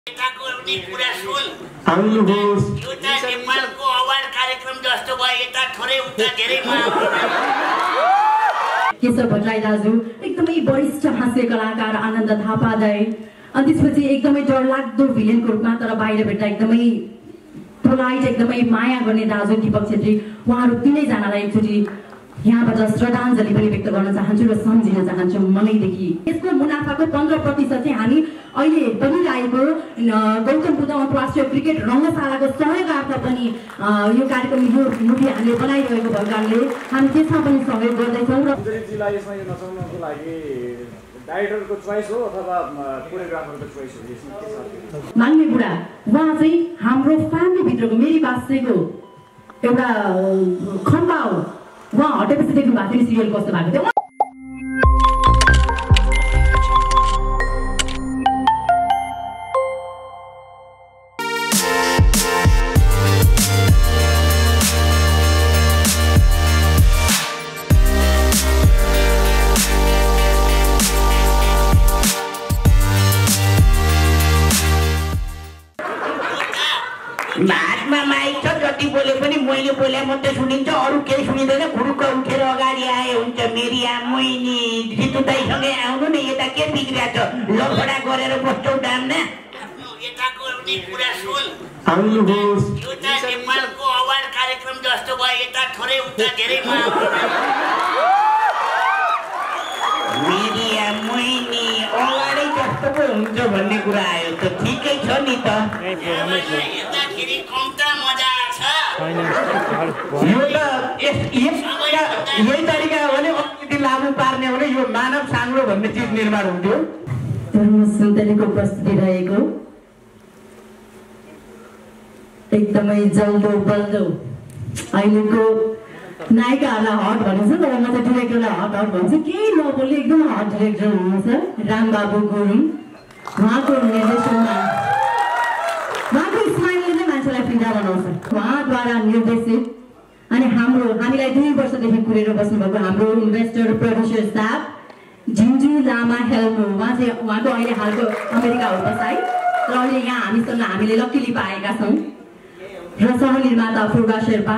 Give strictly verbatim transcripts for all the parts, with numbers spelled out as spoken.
कुरा सुन आउनुहोस् एउटा नेपालको अवार्ड कार्यक्रम जस्तो भयो यता थोरै उता धेरै केशव भट्टराई दाजु एकदमै वरिष्ठ हास्य कलाकार आनन्द थापा दाई अनि त्यसपछि एकदमै डरलाग्दो भिलेनको रूपमा तर बाहिर भेट्दा एकदमै पोलाइट एकदमै माया गर्ने दाजु दीपक छेत्री उहाँहरू तीनैजनालाई एकचोटि यहाँबाट श्रद्धाञ्जली पनि व्यक्त गर्न चाहन्छु र सम्झिन चाहन्छु मनैदेखि। यसको मुनाफाको पन्ध्र प्रतिशत चाहिँ हामी अहिले बनिरहेको गौतम बुद्ध अन्तर्राष्ट्रिय क्रिकेट रङ्गशालाको सहयोगार्थ पनि यो कार्यक्रम यो मुभी हामीले बनाइरहेको भएको कारणले हामी त्यसमा पनि सहयोग गर्दैछौँ। र डाइरेक्टरको चोइस हो अथवा कोरियोग्राफरको चोइस हो? मान्ने बुढा उहाँ चाहिँ हाम्रो फ्यामिलीभित्रको मेरी बास्रेको एउटा खम्बा हो। उहाँ हटेपछि देख्नु भएको थियो सिरियल कस्तो भएको थियो। भातमा माइक छ, जति बोले पनि मैले बोले मात्रै सुनिन्छ, अरू केही सुनिँदैन। खुरुक्क उठेर अगाडि आए हुन्छ। मेरी आमैनी जितु दाइसँगै आउनु न, यता के बिग्रिएको छ? लफडा गरेर बस्छौ डाम्ना। आफ्नो यताको नि कुरा सुन आउनुहोस् एउटा नेपालको अवार्ड कार्यक्रम जस्तो भयो यता थोरै उता धेरै मेरी आमैनी अवार्डै जस्तो पो हुन्छ भन्ने कुरा आयो त ठिकै छ नि त। यताखेरि कम्ता मजा छ। यो त यही तरिका हो भने अलिकति लागू पार्ने हो भने यो मानव साङ्लो भन्ने चिज निर्माण हुन्थ्यो। धर्म सुन्तलीको प्रस्तुति रहेको एकदमै जल्दो बल्दो अहिलेको नायिकाहरूलाई हट भनिन्छ, तर म चाहिँ डिरेक्टरलाई हट हट भन्छु। केही नबोल्ने एकदम हट डिरेक्टर हुनुहुन्छ रामबाबु गुरुङ। उहाँको निर्देशनमा उहाँको स्माइलले नै मान्छेलाई फिदा बनाउँछ। उहाँद्वारा निर्देशित अनि हाम्रो हामीलाई दुई वर्षदेखि कुरेर बस्नुभएको हाम्रो इन्भेस्टर प्रड्युसर साहब झिन्जु लामा हेल्मो। उहाँ चाहिँ उहाँको अहिले हालको अमेरिका हो बसाइ, र अहिले यहाँ हामीसँग हामीले लक्कीली पाएका छौँ। र सहनिर्माता फुर्गा शेर्पा।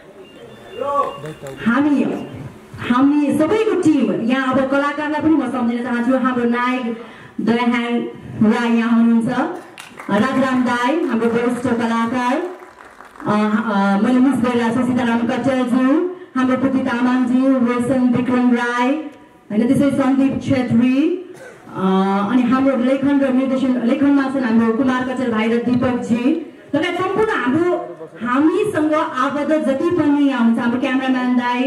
हामी हामी सबैको टिम यहाँ। अब कलाकारलाई पनि म सम्झिन चाहन्छु। हाम्रो नायक दयाहाङ राई यहाँ हुनुहुन्छ, राजराम दाई हाम्रो वरिष्ठ कलाकार, मैले मिस गरिरहेको छु सीताराम कट्टरज्यू, हाम्रो पुति तामाङज्यू, रोशन विक्रम राई होइन, त्यसै सन्दीप छेत्री, अनि हाम्रो लेखन र निर्देशन लेखनमा छन् हाम्रो कुमार कचर भाइ र दीपकजी लगायत सम्पूर्ण हाम्रो हामीसँग आबद्ध जति पनि यहाँ हुन्छ हाम्रो क्यामेराम्यान दाई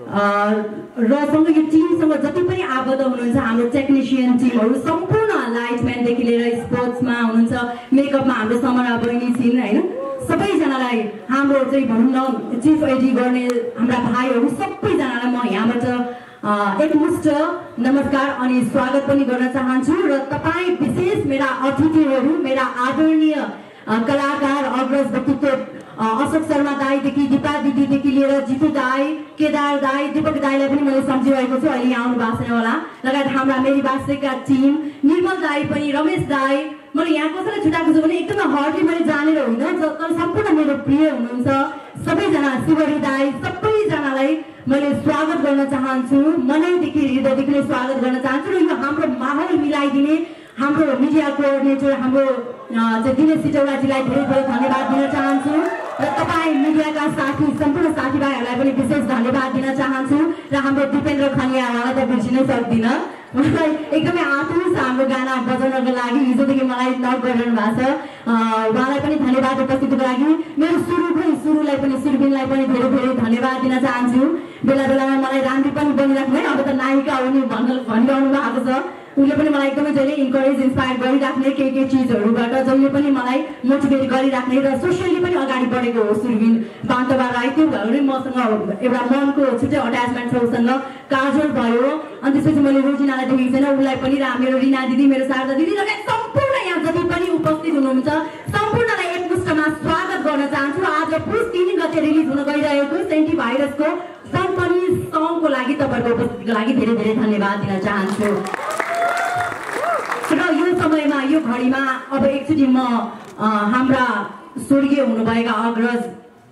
र सँग यो टिमसँग जति पनि आबद्ध हुनुहुन्छ हाम्रो टेक्निसियन टिमहरू सम्पूर्ण लाइटम्यानदेखि लिएर स्पोर्ट्समा हुनुहुन्छ, मेकअपमा हाम्रो समरा बहिनी छिन् होइन, सबैजनालाई हाम्रो चाहिँ भनौँ न चिफ एडी गर्ने हाम्रा भाइहरू सबैजनालाई म यहाँबाट एकमुष्ट नमस्कार अनि स्वागत पनि गर्न चाहन्छु। र तपाईँ विशेष मेरा अतिथिहरू, मेरा आदरणीय कलाकार अग्रज व्यक्तित्व अशोक शर्मा दाईदेखि दिपा दिदीदेखि लिएर जितु दाई, केदार दाई, दीपक दाईलाई पनि मैले सम्झिरहेको छु, अहिले यहाँ आउनु भएको छैन होला, लगायत हाम्रा मेरी बास्रेका टिम निर्मल दाई पनि, रमेश दाई। मैले यहाँ कसैलाई छुट्याएको छु भने एकदमै हर्डली मैले जानेर होइन, तर सम्पूर्ण मेरो प्रिय हुनुहुन्छ सबैजना, शिवरी दाई, सबैजनालाई मैले स्वागत गर्न चाहन्छु, मनैदेखि हृदयदेखि नै स्वागत गर्न चाहन्छु। र यो हाम्रो माहौल मिलाइदिने हाम्रो मिडिया कोअर्डिनेटर हाम्रो चाहिँ दिनेश सिटौलाजीलाई धेरै धेरै धन्यवाद दिन चाहन्छु। र तपाईँ मिडियाका साथी सम्पूर्ण साथीभाइहरूलाई पनि विशेष धन्यवाद दिन चाहन्छु। र हाम्रो दिपेन्द्र खनिया उहाँलाई त बिर्सिनै सक्दिनँ, उहाँलाई एकदमै आतुर छ हाम्रो गाना बजाउनको लागि, हिजोदेखि मलाई नोट गरिरहनु भएको छ, उहाँलाई पनि धन्यवाद उपस्थितिको लागि। मेरो सुरु पनि सुरुलाई पनि सुरबिनलाई पनि धेरै धेरै धन्यवाद दिन चाहन्छु। बेला बेलामा मलाई राम्री पनि बनिराख्नु है, अब त नायिका हुने भन्न भनिरहनु भएको छ, उसले पनि मलाई एकदमै जहिले इन्करेज इन्सपायर गरिराख्ने केही केही चिजहरूबाट जहिले पनि मलाई मोटिभेट गरिराख्ने र सोसियली पनि अगाडि बढेको हो सुरबिन बान्तवा राई। त्यो भयो भने मसँग एउटा मनको छुट्टै अट्याचमेन्ट छ उसँग। काजल भयो, अनि त्यसपछि मैले रोजिनालाई देखेको छैन, उसलाई पनि, र मेरो रिना दिदी, मेरो शारदा दिदी लगायत सम्पूर्ण यहाँ जति पनि उपस्थित हुनुहुन्छ सम्पूर्णलाई एकमुष्टमा स्वागत गर्न चाहन्छु। आज पुस तीन गते रिलिज हुन गइरहेको सेन्टी भाइरसको कम्पनी सङको लागि तपाईँहरूको उपस्थितिको लागि धेरै धेरै धन्यवाद दिन चाहन्छु। र यो समयमा यो घडीमा अब एकचोटि म हाम्रा स्वर्गीय हुनुभएका अग्रज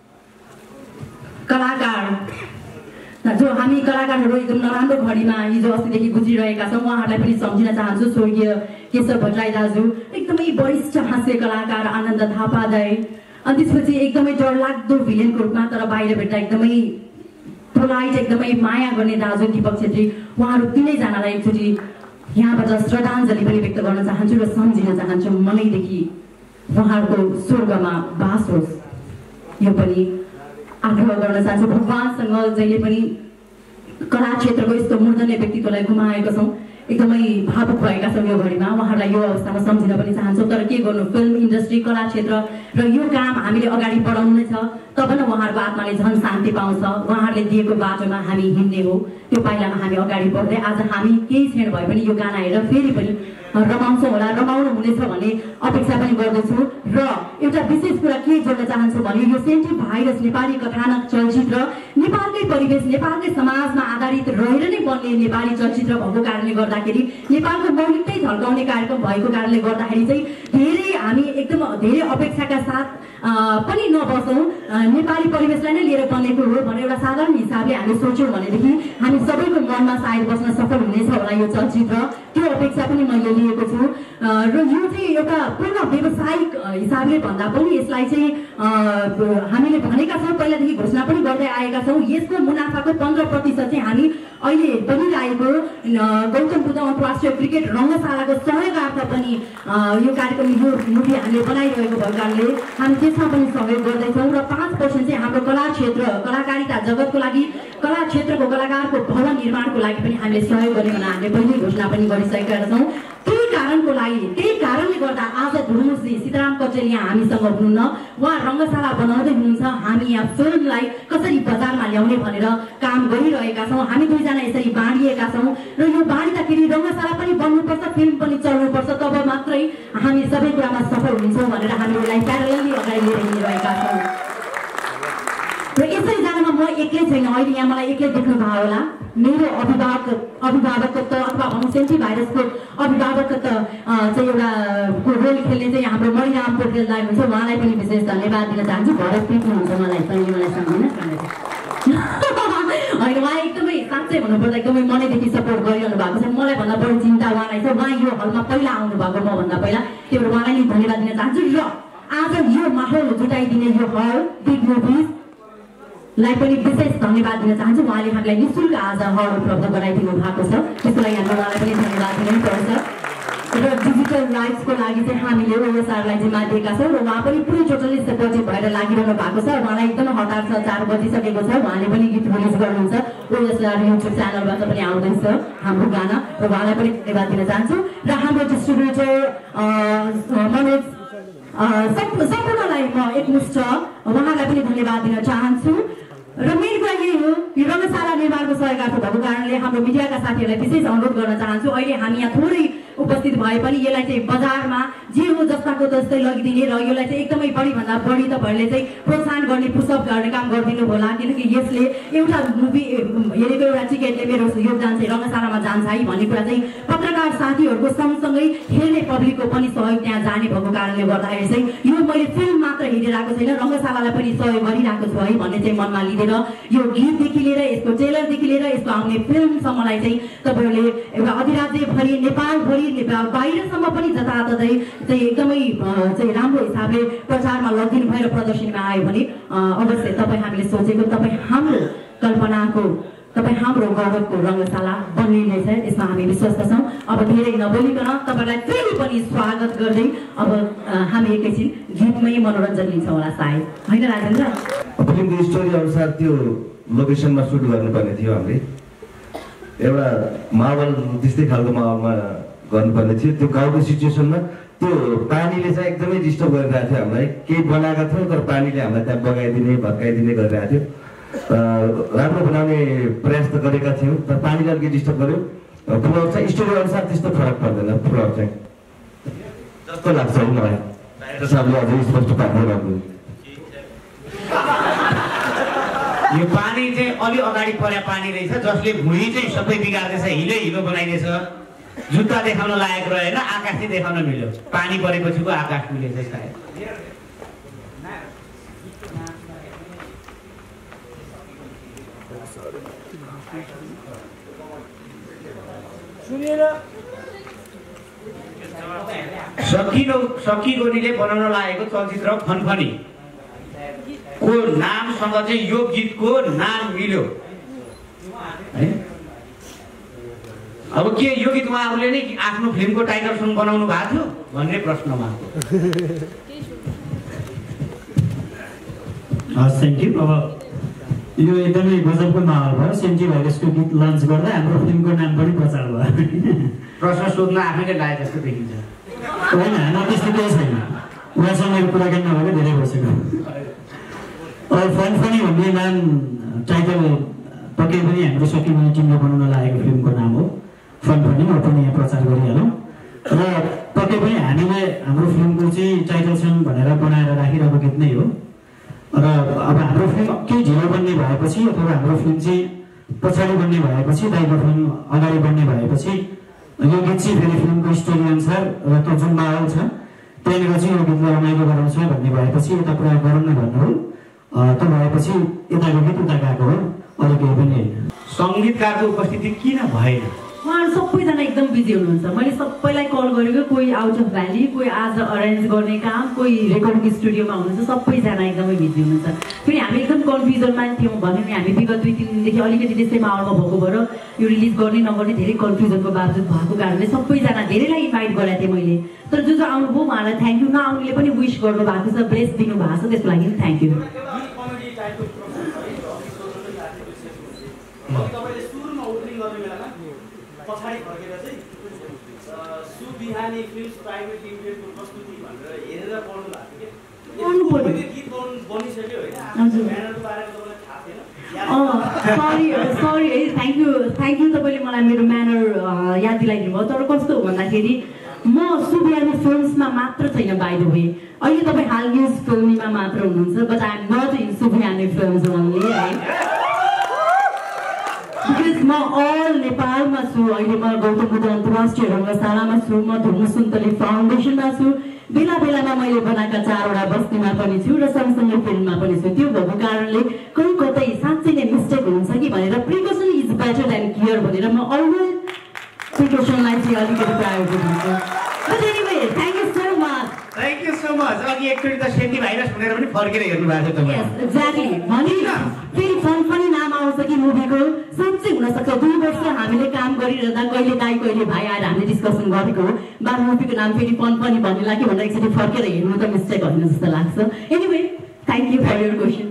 कलाकार जो हामी कलाकारहरू एकदम नराम्रो घडीमा हिजो अस्तिदेखि गुज्रिरहेका छौँ उहाँहरूलाई पनि सम्झिन चाहन्छु। स्वर्गीय केशव भट्टराई दाजु एकदमै वरिष्ठ हास्य कलाकार आनन्द थापा दाई, अनि त्यसपछि एकदमै डरलाग्दो भिलेनको रूपमा तर बाहिर भेट्दा एकदमै पोलाइट एकदमै माया गर्ने दाजु दीपक छेत्री, उहाँहरू तिनैजनालाई एकचोटि यहाँबाट श्रद्धाञ्जली पनि व्यक्त गर्न चाहन्छु र सम्झिन चाहन्छु। मनैदेखि उहाँहरूको स्वर्गमा बास होस् यो पनि आग्रह गर्न चाहन्छु। भगवानसँग जहिले पनि कला क्षेत्रको यस्तो मूर्धन्य व्यक्तित्वलाई गुमाएका छौँ, एकदमै भावुक भएका छौँ यो घडीमा। उहाँहरूलाई यो अवस्थामा सम्झिन पनि चाहन्छौँ। तर के गर्नु, फिल्म इन्डस्ट्री कला क्षेत्र र यो काम हामीले अगाडि बढाउनु नै छ, तब न उहाँहरूको आत्माले झन् शान्ति पाउँछ। उहाँहरूले दिएको बाटोमा हामी हिँड्ने हो, त्यो पाइलामा हामी अगाडि बढ्दै आज हामी केही क्षण भए पनि यो गाना हेरेर फेरि पनि रमाउँछौँ होला, रमाउनु हुनेछ भन्ने अपेक्षा पनि गर्दछु। र एउटा विशेष कुरा के जोड्न चाहन्छु भने यो सेन्टी भाइरस नेपाली कथानक चलचित्र नेपालकै परिवेश नेपालकै समाजमा आधारित रहेर नै बन्ने नेपाली चलचित्र भएको कारणले गर्दाखेरि नेपालको मौलिकतै झल्काउने कार्यक्रम भएको कारणले गर्दाखेरि चाहिँ धेरै हामी एकदम धेरै अपेक्षाका साथ पनि नबसौँ, नेपाली परिवेशलाई नै लिएर बनेको हो भनेर एउटा साधारण हिसाबले हामी सोच्यौँ भनेदेखि हामी सबैको मनमा सायद बस्न सफल हुनेछ होला यो चलचित्र। त्यो अपेक्षा पनि मैले लिएको छु र यो चाहिँ एउटा पूर्ण व्यावसायिक हिसाबले भन्दा पनि यसलाई चाहिँ हामीले भनेका छौँ, पहिलादेखि घोषणा पनि गर्दै आएका छौँ। यसको मुनाफाको पन्ध्र प्रतिशत चाहिँ हामी अहिले बनिरहेको गौतम बुद्ध अन्तर्राष्ट्रिय क्रिकेट रङ्गशालाको सहयोगार्थ पनि यो कार्यक्रम यो मुभी हामीले बनाइरहेको भएको कारणले हामी त्यसमा पनि सहयोग गर्दैछौँ। र पाँच पर्सेन्ट चाहिँ हाम्रो कला क्षेत्र कलाकारिता जगतको लागि कला क्षेत्रको कलाकारको भवन निर्माणको लागि पनि हामीले सहयोग गर्ने भनेर हामीले पहिल्यै घोषणा पनि गरिसकेका छौँ। त्यही कारणको लागि त्यही कारणले गर्दा आज धुर्मुश्री सीताराम कचेल यहाँ हामीसँग हुनुहुन्न, उहाँ रङ्गशाला बनाउँदै हुनुहुन्छ। हामी यहाँ फिल्मलाई कसरी बजारमा ल्याउने भनेर काम गरिरहेका छौँ। हामी दुईजना यसरी बाँडिएका छौँ र यो बाँडिँदाखेरि रङ्गशाला पनि बन्नुपर्छ, फिल्म पनि चल्नुपर्छ, तब मात्रै हामी सबै कुरामा सफल हुन्छौँ भनेर हामी यसलाई प्यारलली अगाडि लिएर हिँडिरहेका छौँ। र यसरी जानमा म एक्लै छैन, अहिले यहाँ मलाई एक्लै देख्नु भयो होला। मेरो अभिभावक अभिभावकत्व अथवा भनौँ सेन्टी भाइरसको अभिभावकत्व चाहिँ एउटा रोल खेल्ने चाहिँ हाम्रो मणिराम पोखरेल दाइ हुन्छ, उहाँलाई पनि विशेष धन्यवाद दिन चाहन्छु। भरत प्रिति हुन्छ मलाई पनि मलाई सम्झिन होइन, उहाँ एकदमै साँच्चै भन्नुपर्दा एकदमै मनैदेखि सपोर्ट गरिरहनु भएको छ। मलाई भन्दा बढी चिन्ता उहाँलाई छ, उहाँ यो हलमा पहिला आउनु भएको मभन्दा पहिला, त्यही भएर उहाँलाई नि धन्यवाद दिन चाहन्छु। र आज यो माहौल जुटाइदिने यो हल बिग मुभिज लाई पनि विशेष धन्यवाद दिन चाहन्छु। उहाँले हामीलाई निःशुल्क आज हल उपलब्ध गराइदिनु भएको छ, त्यसको लागि हाम्रो उहाँलाई पनि धन्यवाद दिनुपर्छ। र डिजिटल राइट्सको लागि चाहिँ हामीले ओएसआरलाई जिम्मा दिएका छौँ र उहाँ पनि पुरै टोटली सपोर्टिभ भएर लागिरहनु भएको छ। उहाँलाई एकदम हतार छ, चार बजिसकेको छ, उहाँले पनि गीत रिलिज गर्नुहुन्छ, ओएसआर युट्युब च्यानलबाट पनि आउँदैछ हाम्रो गाना, र उहाँलाई पनि धन्यवाद दिन चाहन्छु। र हाम्रो डिस्ट्रिब्युटर मनोज सम्पूर्णलाई म एकमुष्ट उहाँलाई पनि धन्यवाद दिन चाहन्छु। र मेन कुरा यही हो, यो रङ्गशाला निर्माणको सहयोगार्थ भएको कारणले हाम्रो मिडियाका साथीहरूलाई विशेष अनुरोध गर्न चाहन्छु। अहिले हामी यहाँ थोरै उपस्थित भए पनि यसलाई चाहिँ बजारमा जे हो जस्ताको तस्तै लगिदिने र यसलाई चाहिँ एकदमै बढीभन्दा बढी तपाईँहरूले चाहिँ प्रोत्साहन गर्ने पुसअप गर्ने काम गरिदिनु होला, किनकि यसले एउटा मुभी हेरेको एउटा टिकटले मेरो योगदान चाहिँ रङ्गशालामा जान्छ है भन्ने कुरा चाहिँ पत्रकार साथीहरूको सँगसँगै हेर्ने पब्लिकको पनि सहयोग त्यहाँ जाने भएको कारणले गर्दाखेरि चाहिँ यो मैले फिल्म मात्र हेरिरहेको छैन, रङ्गशालालाई पनि सहयोग गरिरहेको छु है भन्ने चाहिँ मनमा लिँदैन यो गीतदेखि लिएर यसको ट्रेलरदेखि लिएर यसको आउने फिल्मसम्मलाई चाहिँ तपाईँहरूले एउटा अधिराज्यभरि नेपालभरि नेपाल बाहिरसम्म पनि जताततै चाहिँ एकदमै चाहिँ राम्रो हिसाबले प्रचारमा लगिदिनु भएर प्रदर्शनीमा आयो भने अवश्य तपाईँ हामीले सोचेको तपाईँ हाम्रो कल्पनाको तपाईँ हाम्रो गौरवको रङ्गशाला बन्ने नै छ, यसमा हामी विश्वस्त छौँ। अब धेरै नबोलिकन तपाईँलाई फेरि पनि स्वागत गर्दै अब हामी एकैछिन गीतमै मनोरञ्जन लिन्छौँ होला सायद, होइन राजेन्द्र? फिल्मको स्टोरी अनुसार त्यो लोकेसनमा सुट गर्नुपर्ने थियो, हामीले एउटा माहौल त्यस्तै खालको माहौलमा गर्नुपर्ने थियो। त्यो गाउँको सिचुएसनमा त्यो पानीले चाहिँ एकदमै डिस्टर्ब गरिरहेको थियो हामीलाई, केही बनाएका थियौँ तर पानीले हामीलाई त्यहाँ बगाइदिने भत्काइदिने गरिरहेको थियो। राम्रो बनाउने प्रयास त गरेका थियौँ तर पानीले अलिकति डिस्टर्ब गर्यो। पुलाउ चाहिँ स्टोरी अनुसार त्यस्तो फरक पर्दैन, पुलाउ चाहिँ जस्तो लाग्छ मलाई डाइरेक्टर साहबले अझै स्पष्ट पार्दै गर्नु। यो पानी चाहिँ अलि अगाडि परे पानी रहेछ जसले भुइँ चाहिँ सबै बिगार्दैछ, हिलो हिलो बनाइदिएछ। जुत्ता देखाउन लायक रहेन, आकाश चाहिँ देखाउन मिल्यो। पानी परेपछिको आकाश मिलेछ सायद। सकिलो सकी गोनीले बनाउन लागेको चलचित्र फनफनी को नामसँग चाहिँ यो गीतको नाम मिल्यो है। अब के यो गीत उहाँहरूले नै आफ्नो फिल्मको टाइटल सङ बनाउनु भएको थियो भन्ने प्रश्नमा थ्याङ्क यू। अब यो एकदमै गजबको माहौल भयो। सेन्टी भाइरसको गीत लन्च गर्दा हाम्रो फिल्मको नाम पनि प्रचार भयो। प्रश्न सोध्न आफैले लाए जस्तो देखिन्छ। होइन, न त्यस्तो केही छैन। उहाँसँग मेरो कुराकानी नभएको धेरै बसेको। अब फनफनी भन्ने नाम टाइटल पक्कै पनि हाम्रो सकी गोनी टिमले बनाउन लागेको फिल्मको नाम हो। फनफनी म पनि यहाँ प्रचार गरिहालौँ। र पक्कै पनि हामीले हाम्रो फिल्मको चाहिँ टाइटल सङ भनेर बनाएर राखिरहेको गीत नै हो। र अब हाम्रो फिल्म केही ढिलो बन्ने भएपछि अथवा हाम्रो फिल्म चाहिँ पछाडि बन्ने भएपछि, दाइको फिल्म अगाडि बन्ने भएपछि यो गीत चाहिँ फेरि फिल्मको स्टोरी अनुसार र त्यो जुन माहौल छ त्यहाँनिर चाहिँ यो गीतलाई रमाइलो गराउँछ भन्ने भएपछि यता प्रयोग गरौँ न भन्नु हो। त्यो भएपछि यताको गीत उता गएको हो, अरू केही पनि होइन। सङ्गीतकारको उपस्थिति किन भएन? उहाँहरू सबैजना एकदम बिजी हुनुहुन्छ। मैले सबैलाई कल गरेको, कोही आउट अफ भ्याली, कोही आज अरेन्ज गर्ने काम, कोही रेकर्डिङ स्टुडियोमा हुनुहुन्छ। सबैजना एकदमै बिजी हुनुहुन्छ। फेरि हामी एकदम कन्फ्युजनमा थियौँ भन्यो भने हामी विगत दुई तिन दिनदेखि अलिकति त्यस्तै माहौलमा भएको भएर यो रिलिज गर्ने नगर्ने धेरै कन्फ्युजनको बावजुद भएको कारणले सबैजना धेरैलाई इन्भाइट गरेको थिएँ मैले। तर जो जो आउनुभयो उहाँलाई थ्याङ्क यू। नआउनेले पनि विस गर्नु भएको छ, ब्लेस दिनु भएको छ, त्यसको लागि थ्याङ्क यू। पछाडि फर्केर चाहिँ सुबिहानी फिल्म्स प्राइभेट लिमिटेडको प्रस्तुति भनेर हेरेर पढ्नु भएको थियो के गीत बनिसक्यो होइन? ब्यानरको बारेमा तपाईँलाई थाहा थिएन? सरी सरी है, थ्याङ्क यू थ्याङ्क यू। तपाईँले मलाई मेरो म्यानर याद दिलाइदिनु भयो। तर कस्तो हो भन्दाखेरि म सुबिहानी फिल्म्समा मात्र छैन। बाइ द वे अहिले तपाईँ हाल न्युज फिल्मीमा मात्र हुनुहुन्छ, but I am not in सुबिहानी फिल्म्स ओन्ली है। बिकज म अल नेपालमा छु। अहिले म गौतम बुद्ध अन्तर्राष्ट्रिय रङ्गशालामा छु, म धुम सुन्तली फाउन्डेसनमा छु, बेला बेलामा मैले बनाएका चारवटा बस्तीमा पनि छु र सँगसँगै फिल्ममा पनि छु। त्यो भएको कारणले कहीँ कतै साँच्चै नै मिस्टेक हुन्छ कि भनेर precaution is better than care भनेर म अलवेज प्रिकसनलाई चाहिँ अलिकति प्रायोरिटी दिन्छु। But anyway thank you so much. Thank you so much. अघि एकचोटि त सेन्टी भाइरस भनेर पनि फर्केर हेर्नु भएको छ तपाईँ। एक्ज्याक्टली। भने फेरि फनफनी नाम आउँछ कि मुभीको, साँच्चै हुनसक्छ दुई वर्ष हामीले काम गरिरहँदा कहिले दाइ कहिले भाइ आएर हामीले डिस्कसन गरेको हो बा मुभीको नाम फेरि फनफनी भन्नेला कि भनेर एकचोटि फर्केर हेर्नु त मिस्टेक होइन जस्तो लाग्छ। Anyway thank you for your question.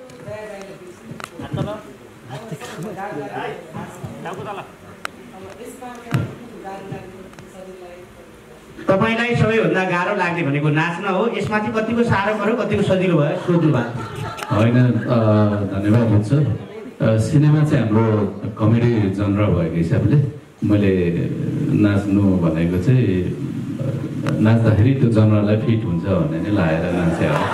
तपाईँलाई सबैभन्दा गाह्रो लाग्ने भनेको नाच्न हो। यसमा चाहिँ कतिको साह्रो पऱ्यो, कतिको सजिलो भयो सोध्नु भएको होइन? धन्यवाद हुन्छ। सिनेमा चाहिँ हाम्रो कमेडी जनर भएको हिसाबले मैले नाच्नु भनेको चाहिँ नाच्दाखेरि त्यो जनरलाई फिट हुन्छ भन्ने नै लागेर नाचे हो।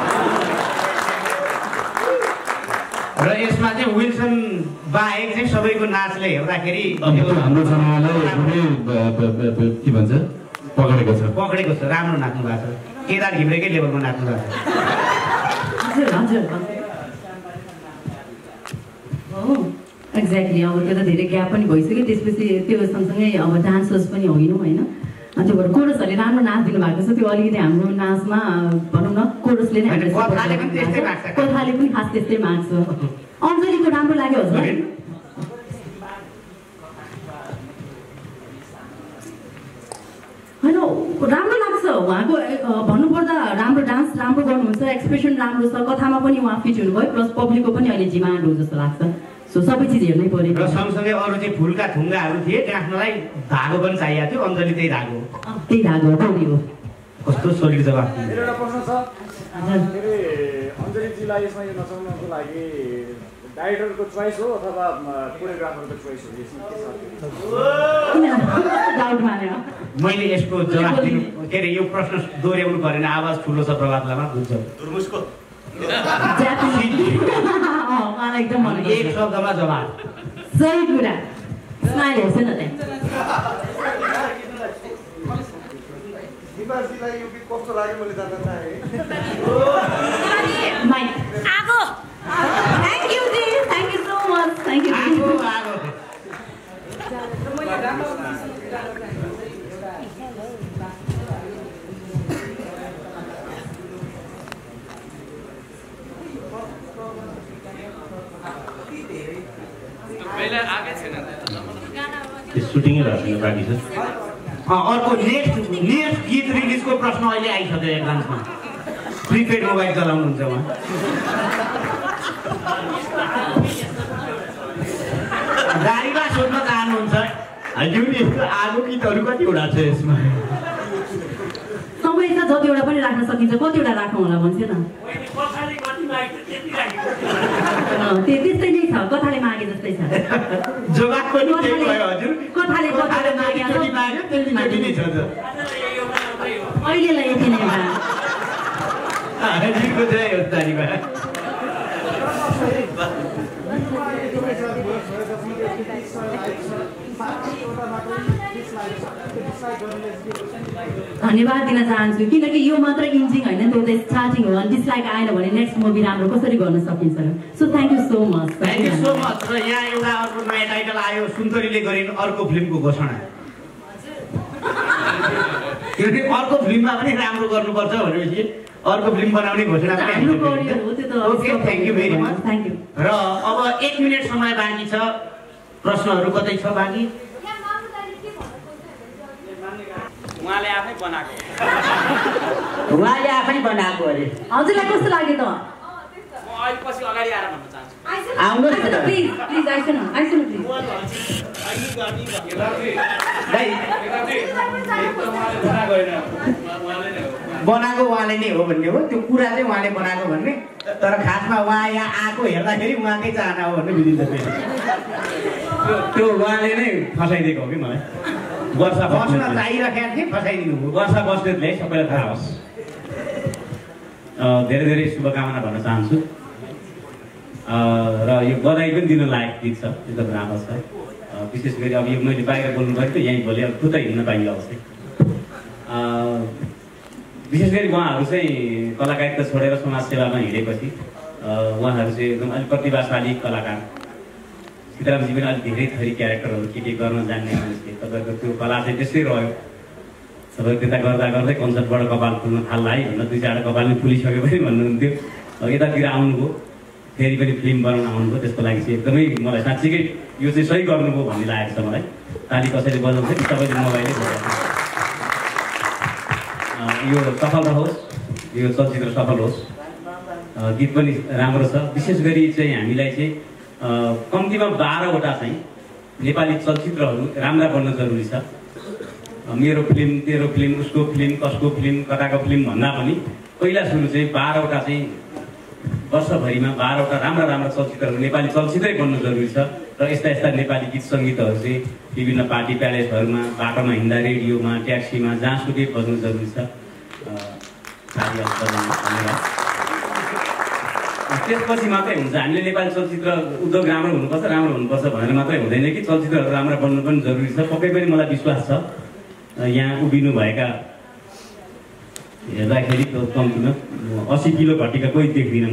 र यसमा चाहिँ विल्सन बाहेक चाहिँ सबैको नाचले हेर्दाखेरि हाम्रो जनरलाई के भन्छ पकडेको छ पकडेको छ। राम्रो नाच्नु भएको छ। केदार घिम्रेकै लेभलमा नाच्नु भएको छ। हजुर हजुर एक्ज्याक्टली। अब त्यो त धेरै ग्याप पनि भइसक्यो। त्यसपछि त्यो सँगसँगै अब डान्सर्स पनि होइनौँ होइन। त्यो भएर कोरसहरूले राम्रो नाचिदिनु भएको छ। त्यो अलिकति हाम्रो नाचमा भनौँ न कोरसले नै कथाले पनि त्यस्तै माग्छ। कथाले पनि खास त्यस्तै माग्छ। अञ्जलीको राम्रो लाग्यो हजुर? होइन राम्रो लाग्छ उहाँको। भन्नुपर्दा राम्रो डान्स राम्रो गर्नुहुन्छ, एक्सप्रेसन राम्रो छ, कथामा पनि उहाँ फिट हुनुभयो, प्लस पब्लिकको पनि अहिले डिमान्ड हो जस्तो लाग्छ। सो सबै चिज हेर्नै पऱ्यो। र सँगसँगै अरू चाहिँ फुलका थुङ्गाहरू थिए, गाँठ्नलाई धागो पनि चाहिएको थियो। अञ्जली त्यही धागो त्यही धागो टोली हो। कस्तो सोलिड जवाफ। मेरो एउटा प्रश्न छ। के अरे अञ्जलीजीलाई यसमा यो नचाउनको लागि डाइरेक्टरको चोइस हो अथवा कोरियोग्राफरको चोइस हो? डाउट मानेर मैले यसको जवाफ दिनु के अरे यो प्रश्न दोहोऱ्याउनु परेन। आवाज ठुलो छ प्रभातलामा बुझ्छ। धुर्मुसको मलाई एकदम मन एक शब्दमा जवाफ। सही कुरा। स्माइल हेर्छ न त्यहाँ। सुभाषजीलाई यो गीत कस्तो लाग्यो मैले जान्न चाहेँ। माइक आगो थ्याङ्क यू जी thank you so much thank you आगो आगो सुटिङै भएको बाँकी छ। अर्को नेक्स्ट नेक्स्ट गीत रिलिजको प्रश्न अहिले आइसक्यो एडभान्समा। प्रिपेड मोबाइल चलाउनुहुन्छ उहाँ। गाडीमा सोध्न चाहनुहुन्छ हजुर यस्तो आगो गीतहरू कतिवटा छ यसमा? समय त जतिवटा पनि राख्न सकिन्छ कतिवटा राखौँ होला भन्छ न। त्यस्तै नै छ कथाले मागे जस्तै छ। जवाब पनि त्यही भयो हजुर। कथाले कथाले मागे अहिलेलाई यति नै भयो। हजुरको जय हो तारीमा। धन्यवाद दिन चाहन्छु किनकि यो मात्र इन्जिङ होइन त्यो त स्टार्टिङ हो अनि डिसलाइक आएन भने नेक्स्ट मुभी राम्रो कसरी गर्न सकिन्छ। So thank you so much. Thank you so much. र यहाँ एउटा अर्को नयाँ टाइटल आयो सुन्दरीले गरिन् अर्को फिल्मको घोषणा। किनकि अर्को फिल्ममा पनि राम्रो गर्नुपर्छ भनेपछि अर्को फिल्म बनाउने घोषणा पनि okay thank you very much. Thank you. र अब एक मिनट समय बाँकी छ। प्रश्नहरू कतै छ बाँकी? उहाँले आफै बनाएको उहाँले आफै बनाएको अरे। हजुरलाई कस्तो लाग्यो त? म अहिले पछि अगाडि आएर भन्न चाहन्छु। आउनुहोस् न प्लिज प्लिज आइसु न आइसु न प्लिज। बनाएको उहाँले नै हो भन्ने हो त्यो कुरा चाहिँ उहाँले बनाएको भन्ने। तर खासमा उहाँ यहाँ आएको हेर्दाखेरि उहाँकै चाहना हो भन्ने बुझिन्छ। त्यो उहाँले नै फसाइदिएको हो कि मलाई। वर्षा बस्न चाहिरहेको थिएँ फसाइदिनु भयो। वर्षा बस्नेतले सबैलाई थाहा होस्। धेरै धेरै शुभकामना भन्न चाहन्छु। र यो बधाई पनि दिन लायक गीत छ एकदम राम्रो छ। विशेष गरी अब यो मैले बाहिर बोल्नु पऱ्यो त यहीँ भोलि अब खुदै हिँड्न पाइयो अवश्य। विशेष गरी उहाँहरू चाहिँ कलाकारिता छोडेर समाजसेवामा हिँडेपछि उहाँहरू चाहिँ एकदम अलिक प्रतिभाशाली कलाकार। सीतारामजी पनि अलिक धेरै थरी क्यारेक्टरहरू के के गर्न जान्ने मान्छे। तपाईँको त्यो कला चाहिँ त्यसै रह्यो। तपाईँ त्यता गर्दा गर्दै कन्सर्टबाट कपाल फुल्न थाल्ला है भन्न दुई चारवटा कपाल पनि फुलिसक्यो पनि भन्नुहुन्थ्यो। यतातिर आउनुभयो फेरि पनि फिल्म बनाउन आउनुभयो। त्यसको लागि चाहिँ एकदमै मलाई साँच्चीकै यो चाहिँ सही गर्नुभयो भन्ने लागेको छ मलाई। ताली कसैले बजाउँछ कि तपाईँले मोबाइलै बजाउँछ। यो सफल रहोस् यो चलचित्र सफल होस्। गीत पनि राम्रो छ। विशेष गरी चाहिँ हामीलाई चाहिँ कम्तीमा बाह्रवटा चाहिँ नेपाली चलचित्रहरू राम्रा बन्न जरुरी छ। मेरो फिल्म तेरो फिल्म उसको फिल्म कसको फिल्म कताको फिल्म भन्दा पनि पहिला सुरु चाहिँ बाह्रवटा चाहिँ वर्षभरिमा बाह्रवटा राम्रा राम्रा चलचित्रहरू नेपाली चलचित्रै बन्न जरुरी छ। र यस्ता यस्ता नेपाली गीत सङ्गीतहरू चाहिँ विभिन्न पार्टी प्यालेसहरूमा बाटोमा हिँड्दा रेडियोमा ट्याक्सीमा जहाँसुकै बज्नु जरुरी छ। त्यसपछि मात्रै हुन्छ। हामीले नेपाली चलचित्र उद्योग राम्रो हुनुपर्छ राम्रो हुनुपर्छ भनेर मात्रै हुँदैन कि चलचित्रहरू राम्रो बन्नु पनि जरुरी छ। पक्कै पनि मलाई विश्वास छ यहाँ उभिनु भएका हेर्दाखेरि त्यो कम्तीमा अस्सी किलो घटीका कोही देख्दिनँ म।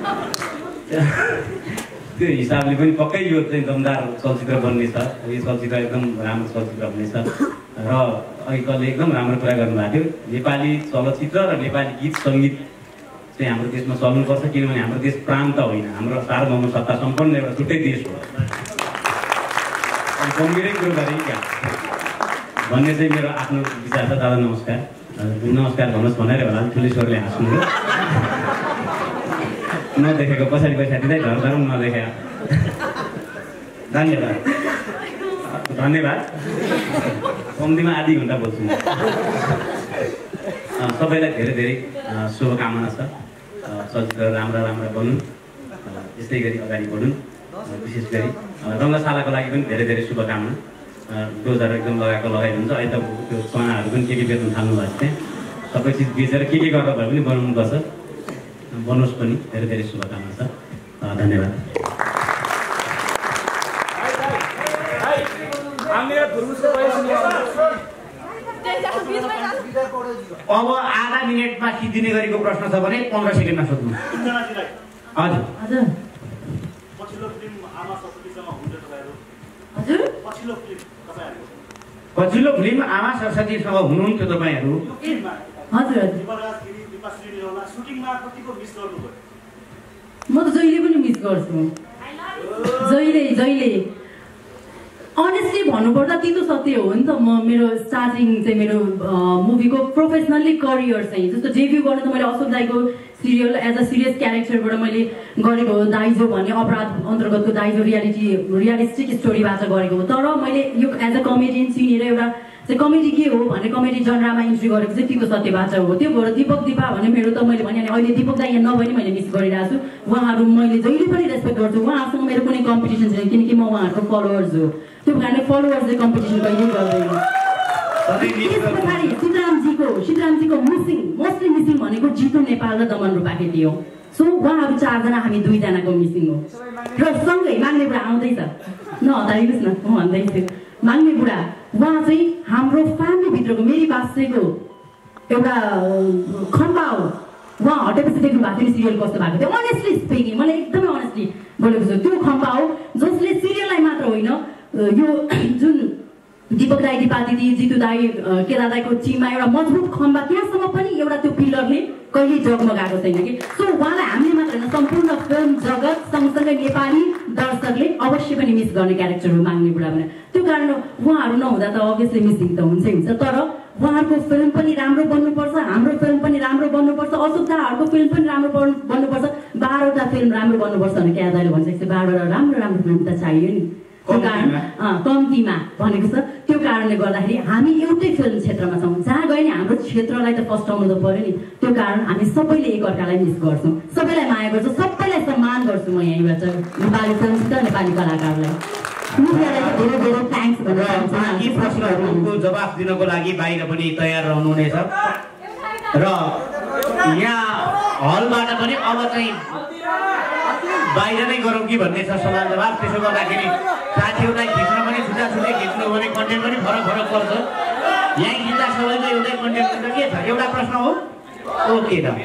त्यो हिसाबले पनि पक्कै यो चाहिँ दमदार चलचित्र बन्नेछ। यो चलचित्र एकदम राम्रो चलचित्र हुनेछ। र अहिलेले एकदम राम्रो कुरा गर्नुभएको थियो। नेपाली चलचित्र र नेपाली गीत सङ्गीत चाहिँ हाम्रो देशमा चल्नुपर्छ किनभने हाम्रो देश प्रान्त होइन हाम्रो सार्वभौम सत्ता सम्पन्न एउटा छुट्टै देश हो। गम्भीरै कुरो गरेँ क्या भन्ने चाहिँ मेरो आफ्नो विचार छ। दादा नमस्कार। नमस्कार भन्नुहोस् भनेर होला ठुलो स्वरले हाँस्नु नदेखेको पछाडि पछाडि चाहिँ धर धरौँ नदेखे। धन्यवाद धन्यवाद। कम्तीमा आधी घन्टा बोल्छु म। सबैलाई धेरै धेरै शुभकामना छ। चलचित्र राम्रा राम्रा बनुन् यस्तै गरी अगाडि बढुन्। विशेष गरी रङ्गशालाको लागि पनि धेरै धेरै शुभकामना। डोजर एकदम लगाएको लगाइदिन्छ। अहिले त त्यो चनाहरू पनि के के बेच्नु थाल्नु भएको थियो। सबै चिज बेचेर के के गर्दा भए पनि बनाउनुपर्छ। बनोस् पनि। धेरै धेरै शुभकामना छ। धन्यवाद। हामीले अब आधा मिनटमा सिद्धिने गरेको प्रश्न छ भने पन्ध्र सेकेन्डमा सोध्नु। हजुर हजुर हजुर पछिल्लो फिल्म आमा सरस्वतीसँग हुनुहुन्थ्यो तपाईँहरू? हजुर म त जहिले पनि मिस गर्छु, जहिले जहिले अनेस्टली भन्नुपर्दा त्यो त सत्य हो नि त। म मेरो स्टार्टिङ चाहिँ मेरो मुभीको प्रोफेसनल्ली करियर चाहिँ जस्तो डेब्यू गर्न त मैले अशोक दाईको सिरियल एज अ सिरियस क्यारेक्टरबाट मैले गरेको हो। दाइजो भन्ने अपराध अन्तर्गतको दाइजो रियालिटी रियलिस्टिक स्टोरीबाट गरेको हो। तर मैले यो एज अ कमेडियन चिनेर एउटा चाहिँ कमेडी के हो भने कमेडी जनरामा इन्ट्री गरेको चाहिँ तितो सत्यबाट हो। त्यो भएर दिपक दिपा भने मेरो त मैले भने अहिले दिपक दाई यहाँ नभए नि मैले मिस गरिरहेको छु। उहाँहरू मैले जहिले पनि रेस्पेक्ट गर्छु, उहाँहरूसँग मेरो कुनै कम्पिटिसन छैन किनकि म उहाँहरूको फलोवर्स हो। त्यो कारणले फलोवर्सले कम्पिटिसन कहिले गर्दैन। त्यस पछाडि सीतारामजीको सीतारामजीको मिसिङ मोस्टली मिसिङ भनेको जितु नेपाल र दमन रूपाकेटी हो। सो उहाँहरू चारजना हामी दुईजनाको मिसिङ हो। र सँगै माग्ने बुढा आउँदैछ, नहतारिनुहोस् न म भन्दैछु। माग्ने बुढा उहाँ चाहिँ हाम्रो फ्यामिलीभित्रको मेरी बासेको एउटा खम्बा हो। उहाँ हटेपछि देख्नु भएको थियो सिरियल कस्तो भएको थियो। अनेस्टली स्पिकिङ मलाई एकदमै अनेस्टली बोलेको छु, त्यो खम्बा हो जसले सिरियललाई मात्र होइन यो जुन दिपक दाई दिपा दिदी जितु दाई केदार दाईको टिममा एउटा मजबुत खम्बा त्यहाँसम्म पनि एउटा त्यो पिलरले कहिले जगमगाएको छैन कि। सो उहाँलाई हामीले मात्र होइन सम्पूर्ण फिल्म जगत सँगसँगै नेपाली दर्शकले अवश्य पनि मिस गर्ने क्यारेक्टर हो माग्ने बुढा भने। त्यो कारण उहाँहरू नहुँदा त अभियसली मिसिङ त हुन्छै हुन्छ, तर उहाँहरूको फिल्म पनि राम्रो बन्नुपर्छ, हाम्रो फिल्म पनि राम्रो बन्नुपर्छ, अशोक दाहरूको फिल्म पनि राम्रो बन्नुपर्छ, बाह्रवटा फिल्म राम्रो बन्नुपर्छ भने क्या दाइले भनिसकेको छ। बाह्रवटा राम्रो राम्रो फिल्म त चाहियो नि, त्यो कारण कम्तीमा भनेको छ। त्यो कारणले गर्दाखेरि हामी एउटै फिल्म क्षेत्रमा छौँ, जहाँ गए नि हाम्रो क्षेत्रलाई त फस्टाउनु त पर्यो नि। त्यो कारण हामी सबैले एकअर्कालाई मिस गर्छौँ, सबैलाई माया गर्छौँ, सबैलाई सम्मान गर्छु म यहीँबाट नेपाली फिल्मसित नेपाली कलाकारलाई। मिडियालाई चाहिँ धेरै धेरै थ्याङ्क्स भनेर यी प्रश्नहरूको जवाफ दिनको लागि बाहिर पनि तयार रहनुहुनेछ र यहाँ हलबाट पनि अब चाहिँ बाहिर नै गरौँ कि भन्ने छ सवाल जवाब। त्यसो गर्दाखेरि साथीहरूलाई खिच्न पनि छुट्टा छुट्टै खिच्नु भने कन्टेन्ट पनि फरक फरक पर्छ। यहीँ खिच्दा सबैको एउटै कन्टेन्ट हुन्छ के छ? एउटा प्रश्न हो ओके त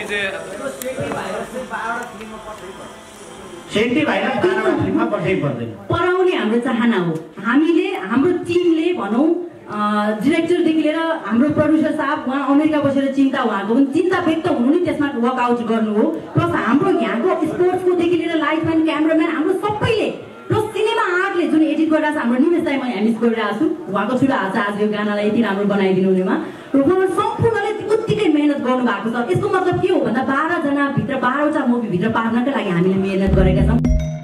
सेन्टी भाइरस बाह्रवटा फिल्ममा पठाइ पर्दैन पढाउने हाम्रो चाहना हो। हामीले हाम्रो टिमले भनौँ डिरेक्टरदेखि लिएर हाम्रो प्रड्युसर साहब उहाँ अमेरिका बसेर चिन्ता उहाँको पनि चिन्ता व्यक्त हुनु नि त्यसमा वर्कआउट गर्नु हो। प्लस हाम्रो यहाँको स्पोर्ट्सकोदेखि लिएर लाइटम्यान क्यामराम्यान हाम्रो सबैले प्लस सिनेमा आर्टले जुन एडिट गरिरहेको छ हाम्रो निमेश दाई म यहाँ मिस गरिरहेको छु। उहाँको ठुलो हात छ आज यो गानालाई यति राम्रो बनाइदिनु हुनेमा र उहाँहरू सम्पूर्णले उत्तिकै मेहनत गर्नु भएको छ। यसको मतलब के हो भन्दा बाह्रजना भित्र बाह्रवटा मुभीभित्र पार्नकै लागि हामीले मेहनत गरेका छौँ।